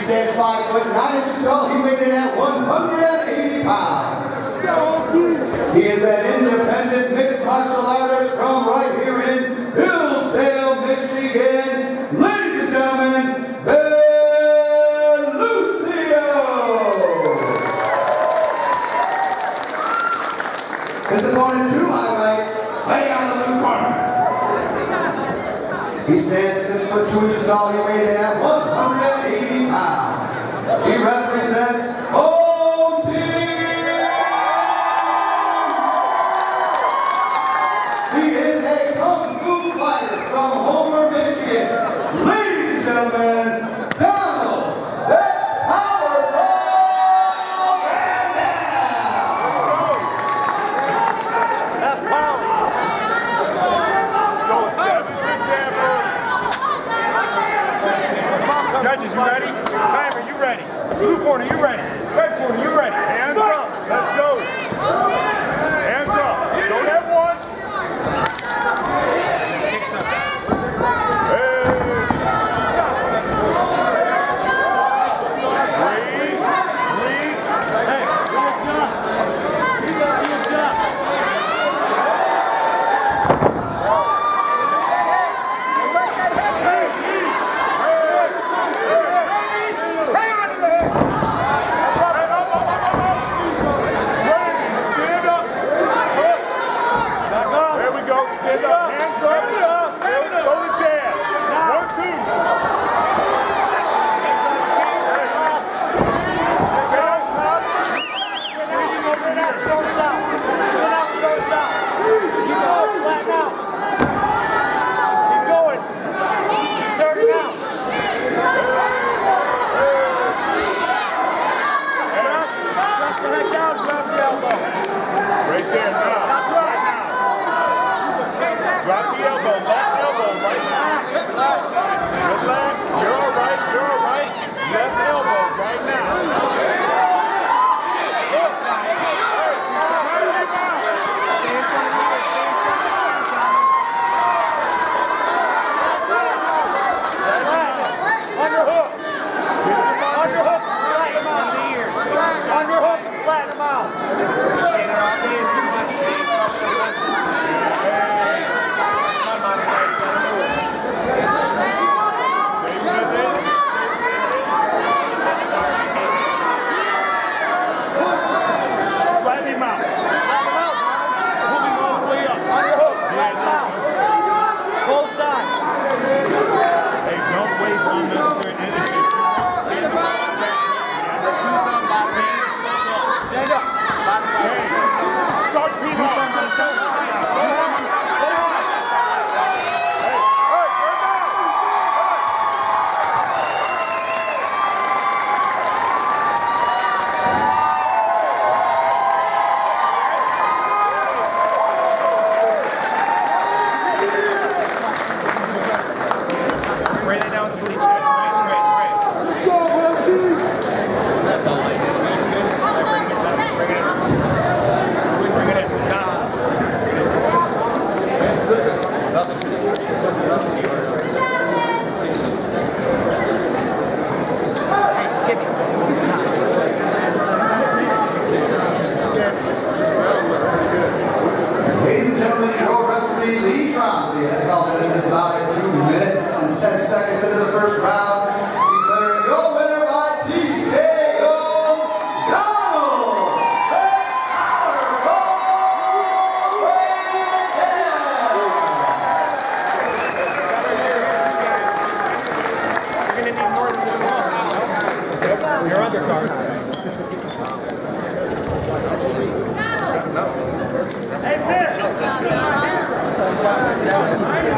stands 5 foot 9 inches tall. He weighed in at 180 pounds. He is an independent mixed martial artist from right here in Hillsdale, Michigan. Ladies and gentlemen, his opponent to my right, fighting out of the blue corner. He stands 6 foot 2 inches tall. He weighed in at 180 pounds. He represents home team. He is a kung fu fighter from Homer, Michigan. Ladies and gentlemen, Donald, that's powerful. Judges, you ready? Timer, you ready? Blue corner, you ready? Red corner, you ready? Hands up. Let's go. Hands up. Don't have one. Has held it in this bout at 2 minutes and 10 seconds into the first round, declaring your winner by TKO, Donald. That's powerful. You're going to need more than one. Your undercard. Hey, Fish!